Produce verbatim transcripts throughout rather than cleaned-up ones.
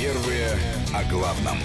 Первые о главном.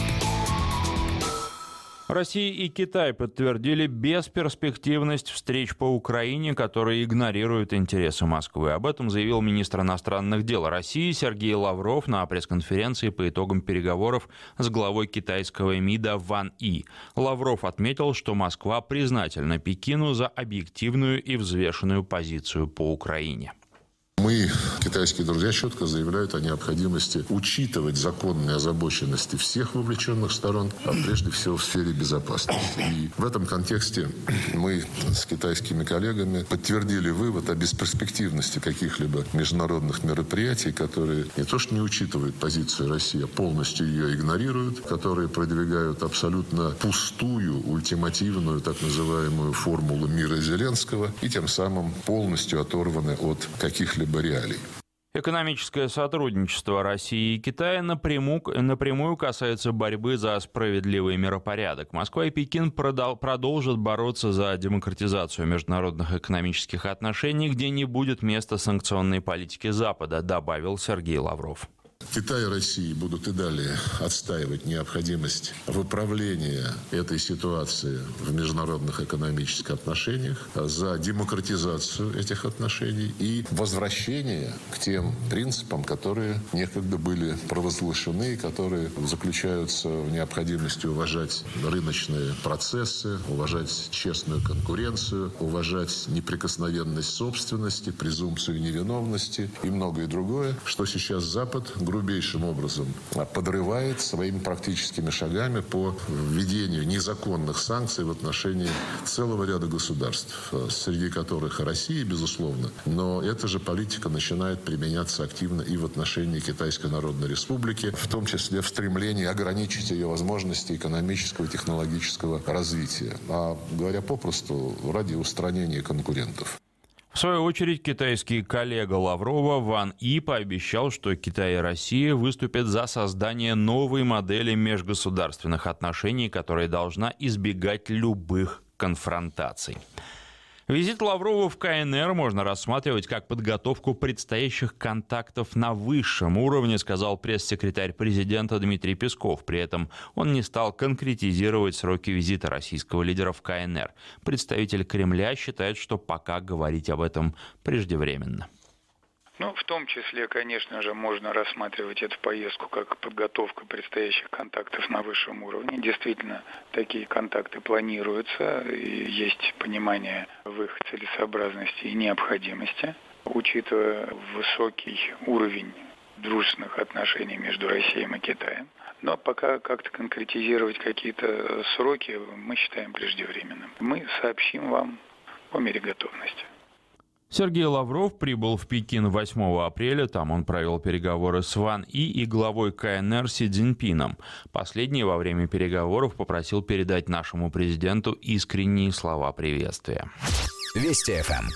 Россия и Китай подтвердили бесперспективность встреч по Украине, которые игнорируют интересы Москвы. Об этом заявил министр иностранных дел России Сергей Лавров на пресс-конференции по итогам переговоров с главой китайского МИДа Ван И. Лавров отметил, что Москва признательна Пекину за объективную и взвешенную позицию по Украине. Мы, китайские друзья, четко заявляют о необходимости учитывать законные озабоченности всех вовлеченных сторон, а прежде всего в сфере безопасности. И в этом контексте мы с китайскими коллегами подтвердили вывод о бесперспективности каких-либо международных мероприятий, которые не то что не учитывают позицию России, а полностью ее игнорируют, которые продвигают абсолютно пустую, ультимативную, так называемую формулу мира Зеленского и тем самым полностью оторваны от каких-либо реалий. Экономическое сотрудничество России и Китая напрямую, напрямую касается борьбы за справедливый миропорядок. Москва и Пекин продолжат бороться за демократизацию международных экономических отношений, где не будет места санкционной политике Запада, добавил Сергей Лавров. Китай и Россия будут и далее отстаивать необходимость выправления этой ситуации в международных экономических отношениях, за демократизацию этих отношений и возвращение к тем принципам, которые некогда были провозглашены, которые заключаются в необходимости уважать рыночные процессы, уважать честную конкуренцию, уважать неприкосновенность собственности, презумпцию невиновности и многое другое, что сейчас Запад грубейшим образом подрывает своими практическими шагами по введению незаконных санкций в отношении целого ряда государств, среди которых и Россия, безусловно. Но эта же политика начинает применяться активно и в отношении Китайской Народной Республики, в том числе в стремлении ограничить ее возможности экономического и технологического развития. А говоря попросту, ради устранения конкурентов. В свою очередь, китайский коллега Лаврова Ван И пообещал, что Китай и Россия выступят за создание новой модели межгосударственных отношений, которая должна избегать любых конфронтаций. Визит Лаврова в Ка Эн Эр можно рассматривать как подготовку предстоящих контактов на высшем уровне, сказал пресс-секретарь президента Дмитрий Песков. При этом он не стал конкретизировать сроки визита российского лидера в Ка Эн Эр. Представитель Кремля считает, что пока говорить об этом преждевременно. Ну, в том числе, конечно же, можно рассматривать эту поездку как подготовку предстоящих контактов на высшем уровне. Действительно, такие контакты планируются, и есть понимание в их целесообразности и необходимости. Учитывая высокий уровень дружественных отношений между Россией и Китаем. Но пока как-то конкретизировать какие-то сроки мы считаем преждевременным. Мы сообщим вам по мере готовности. Сергей Лавров прибыл в Пекин восьмого апреля. Там он провел переговоры с Ван И и главой Ка Эн Эр Си Цзиньпином. Последний во время переговоров попросил передать нашему президенту искренние слова приветствия. Вести эф эм.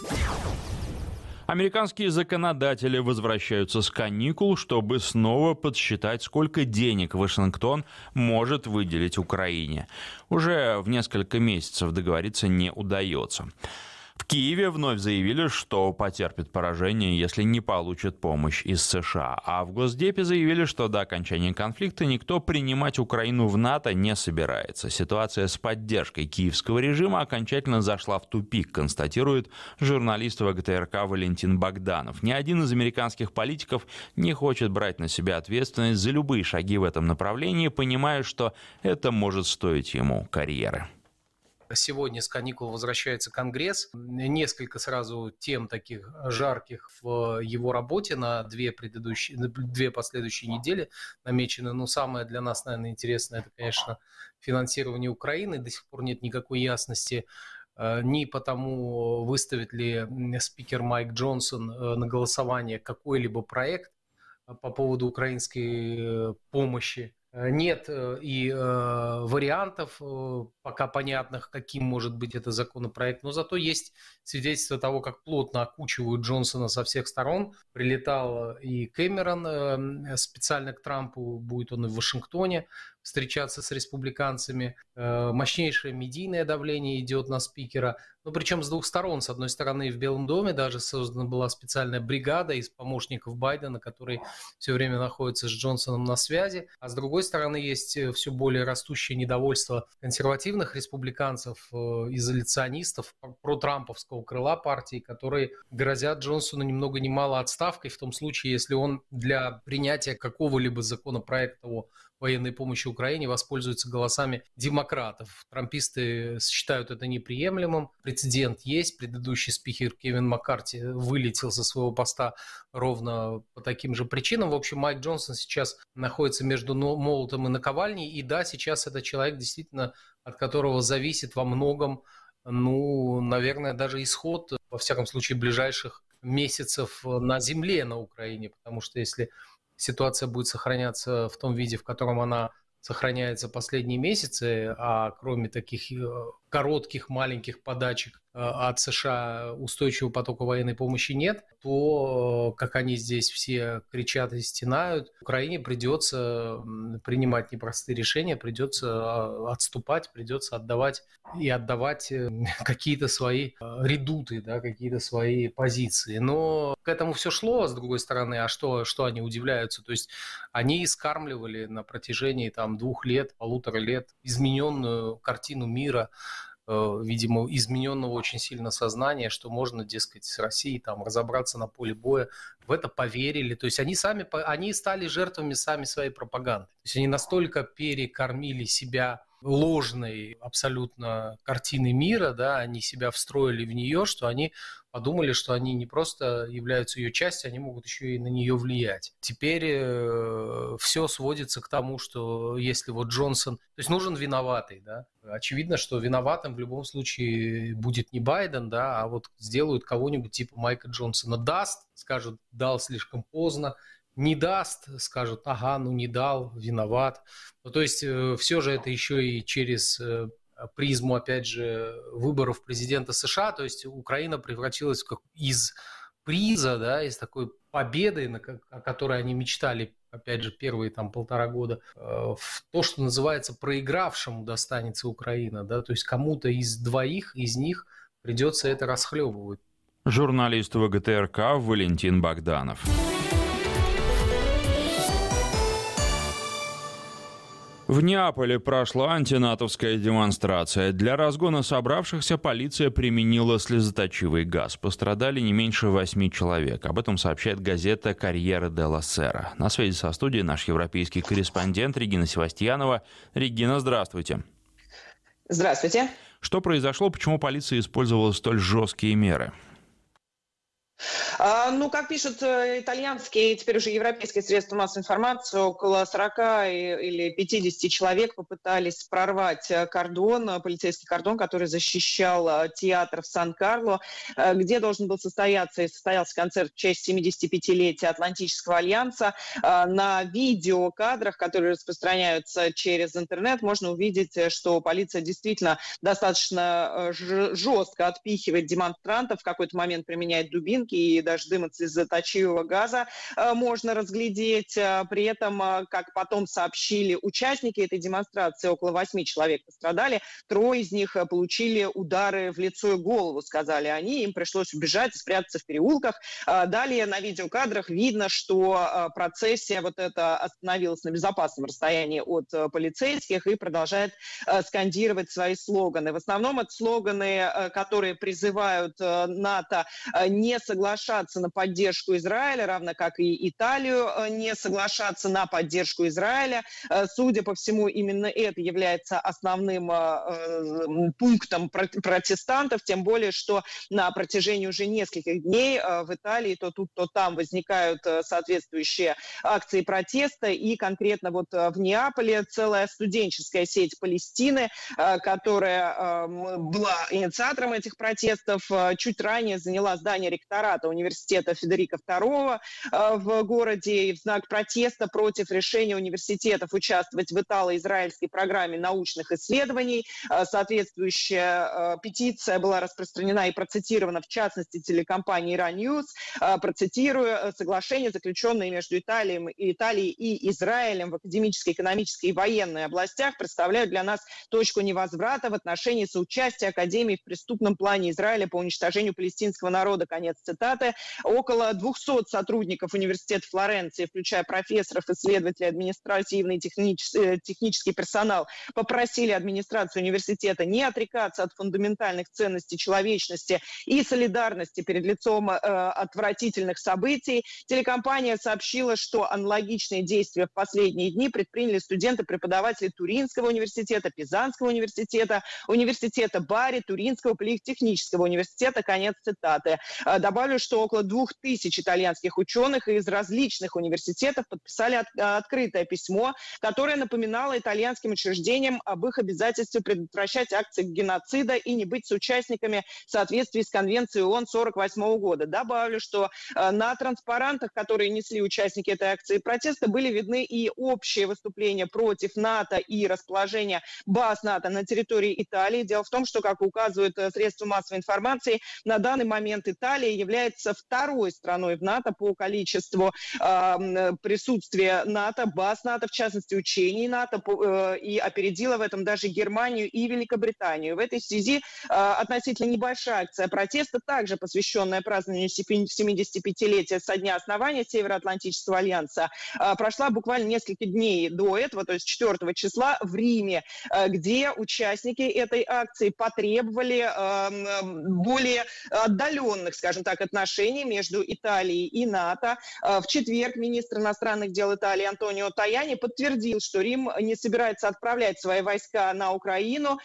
Американские законодатели возвращаются с каникул, чтобы снова подсчитать, сколько денег Вашингтон может выделить Украине. Уже в несколько месяцев договориться не удается. В Киеве вновь заявили, что потерпит поражение, если не получат помощь из США. А в Госдепе заявили, что до окончания конфликта никто принимать Украину в НАТО не собирается. Ситуация с поддержкой киевского режима окончательно зашла в тупик, констатирует журналист вэ гэ тэ эр ка Валентин Богданов. Ни один из американских политиков не хочет брать на себя ответственность за любые шаги в этом направлении, понимая, что это может стоить ему карьеры. Сегодня с каникул возвращается Конгресс. Несколько сразу тем таких жарких в его работе на две предыдущие, две последующие недели намечены. Но самое для нас, наверное, интересное, это, конечно, финансирование Украины. До сих пор нет никакой ясности ни по тому, выставит ли спикер Майк Джонсон на голосование какой-либо проект по поводу украинской помощи. Нет и э, вариантов э, пока понятных, каким может быть этот законопроект, но зато есть свидетельство того, как плотно окучивают Джонсона со всех сторон. Прилетал и Кэмерон э, специально к Трампу, будет он и в Вашингтоне встречаться с республиканцами. Э, мощнейшее медийное давление идет на спикера. Ну, причем с двух сторон. С одной стороны, в Белом доме даже создана была специальная бригада из помощников Байдена, которые все время находятся с Джонсоном на связи. А с другой стороны, есть все более растущее недовольство консервативных республиканцев, изоляционистов, протрамповского крыла партии, которые грозят Джонсону ни много ни мало отставкой в том случае, если он для принятия какого-либо законопроекта о военной помощи Украине воспользуется голосами демократов. Трамписты считают это неприемлемым. Прецедент есть. Предыдущий спикер Кевин Маккарти вылетел со своего поста ровно по таким же причинам. В общем, Майк Джонсон сейчас находится между молотом и наковальней. И да, сейчас это человек, действительно, от которого зависит во многом, ну, наверное, даже исход, во всяком случае, ближайших месяцев на земле на Украине. Потому что если ситуация будет сохраняться в том виде, в котором она сохраняется последние месяцы, а кроме таких коротких маленьких подачек от США устойчивого потока военной помощи нет, то, как они здесь все кричат и стенают, Украине придется принимать непростые решения, придется отступать, придется отдавать и отдавать какие-то свои редуты, да, какие-то свои позиции. Но к этому все шло, с другой стороны, а что, что они удивляются? То есть они скармливали на протяжении там, двух лет, полутора лет измененную картину мира, видимо, измененного очень сильно сознания, что можно, дескать, с Россией там разобраться на поле боя. В это поверили. То есть они сами, они стали жертвами сами своей пропаганды. То есть они настолько перекормили себя ложной абсолютно картины мира, да, они себя встроили в нее, что они подумали, что они не просто являются ее частью, они могут еще и на нее влиять. Теперь э, все сводится к тому, что если вот Джонсон... То есть нужен виноватый, да. Очевидно, что виноватым в любом случае будет не Байден, да, а вот сделают кого-нибудь типа Майка Джонсона. Даст, скажут, дал слишком поздно. Не даст, скажут, ага, ну не дал, виноват. Ну, то есть э, все же это еще и через э, призму, опять же, выборов президента США. То есть Украина превратилась в как, из приза, да, из такой победы, на, о которой они мечтали, опять же, первые там полтора года, э, в то, что называется проигравшему достанется Украина. Да, то есть кому-то из двоих, из них придется это расхлебывать. Журналист ВГТРК Валентин Богданов. В Неаполе прошла антинатовская демонстрация. Для разгона собравшихся полиция применила слезоточивый газ. Пострадали не меньше восьми человек. Об этом сообщает газета «Корьере делла Сера». На связи со студией наш европейский корреспондент Регина Севастьянова. Регина, здравствуйте. Здравствуйте. Что произошло, почему полиция использовала столь жесткие меры? Ну, как пишут итальянские, теперь уже европейские средства массовой информации, около сорока или пятидесяти человек попытались прорвать кордон, полицейский кордон, который защищал театр в Сан-Карло, где должен был состояться и состоялся концерт в честь семидесятипятилетия Атлантического альянса. На видеокадрах, которые распространяются через интернет, можно увидеть, что полиция действительно достаточно жестко отпихивает демонстрантов, в какой-то момент применяет дубинки, и даже дым от слезоточивого газа э, можно разглядеть. При этом, э, как потом сообщили участники этой демонстрации, около восьми человек пострадали. Трое из них получили удары в лицо и голову, сказали они. Им пришлось убежать и спрятаться в переулках. Э, далее на видеокадрах видно, что э, процессия вот эта остановилась на безопасном расстоянии от э, полицейских и продолжает э, скандировать свои слоганы. В основном это слоганы, э, которые призывают э, НАТО э, не соглашаться на поддержку Израиля, равно как и Италию не соглашаться на поддержку Израиля. Судя по всему, именно это является основным пунктом протестантов, тем более, что на протяжении уже нескольких дней в Италии то тут, то там возникают соответствующие акции протеста, и конкретно вот в Неаполе целая студенческая сеть Палестины, которая была инициатором этих протестов, чуть ранее заняла здание ректората ректората университета Федерико второго в городе, и в знак протеста против решения университетов участвовать в итало-израильской программе научных исследований. Соответствующая петиция была распространена и процитирована, в частности, телекомпанией Iran News. Процитирую: соглашение, заключенное между Италией, Италией и Израилем в академической, экономической и военной областях, представляют для нас точку невозврата в отношении соучастия Академии в преступном плане Израиля по уничтожению палестинского народа. Конец цитаты. Около двухсот сотрудников университета Флоренции, включая профессоров, исследователей, административный и технический, технический персонал, попросили администрацию университета не отрекаться от фундаментальных ценностей человечности и солидарности перед лицом э, отвратительных событий. Телекомпания сообщила, что аналогичные действия в последние дни предприняли студенты, преподаватели Туринского университета, Пизанского университета, университета Бари, Туринского политехнического университета. Конец цитаты. Добавлю, что около двух тысяч итальянских ученых из различных университетов подписали от, открытое письмо, которое напоминало итальянским учреждениям об их обязательстве предотвращать акции геноцида и не быть соучастниками в соответствии с Конвенцией ООН сорок восьмого года. Добавлю, что на транспарантах, которые несли участники этой акции протеста, были видны и общие выступления против НАТО и расположения баз НАТО на территории Италии. Дело в том, что, как указывают средства массовой информации, на данный момент Италия является второй страной в НАТО по количеству э, присутствия НАТО, баз НАТО, в частности, учений НАТО, э, и опередила в этом даже Германию и Великобританию. В этой связи э, относительно небольшая акция протеста, также посвященная празднованию семидесятипятилетия со дня основания Североатлантического альянса, э, прошла буквально несколько дней до этого, то есть четвёртого числа в Риме, э, где участники этой акции потребовали э, более отдаленных, скажем так, отношений между Италией и НАТО. В четверг министр иностранных дел Италии Антонио Таяни подтвердил, что Рим не собирается отправлять свои войска на Украину.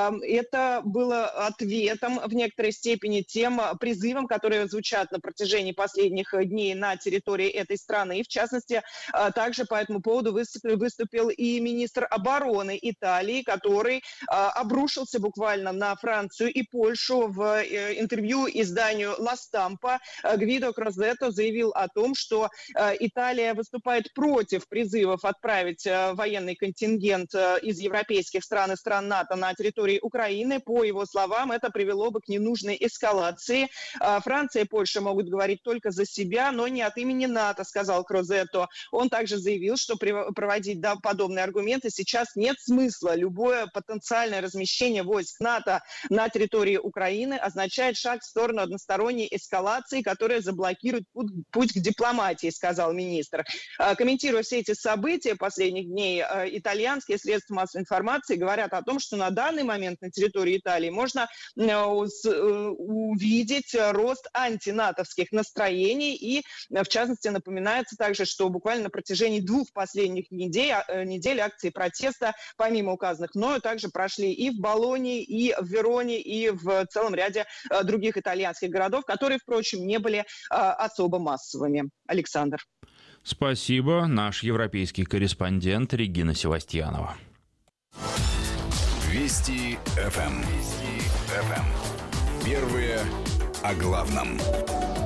Это было ответом в некоторой степени тем призывам, которые звучат на протяжении последних дней на территории этой страны. И, в частности, также по этому поводу выступил, выступил и министр обороны Италии, который обрушился буквально на Францию и Польшу. В интервью изданию «Ла Стампа» Гвидо Крозетто заявил о том, что Италия выступает против призывов отправить военный контингент из европейских стран и стран НАТО на территории Украины. По его словам, это привело бы к ненужной эскалации. Франция и Польша могут говорить только за себя, но не от имени НАТО, сказал Крозетто. Он также заявил, что проводить да, подобные аргументы сейчас нет смысла. Любое потенциальное размещение войск НАТО на территории Украины означает шаг в сторону односторонней эскалации, которая заблокирует путь, путь к дипломатии, сказал министр. Комментируя все эти события последних дней, итальянские средства массовой информации говорят о том, что на данный момент на территории Италии можно увидеть рост антинатовских настроений, и, в частности, напоминается также, что буквально на протяжении двух последних недель, недель акции протеста, помимо указанных мною, также прошли и в Болонии, и в Вероне, и в целом ряде других итальянских городов, которые, впрочем, не были особо массовыми. Александр. Спасибо. Наш европейский корреспондент Регина Севастьянова. Вести эф эм. Вести эф эм. Первые о главном.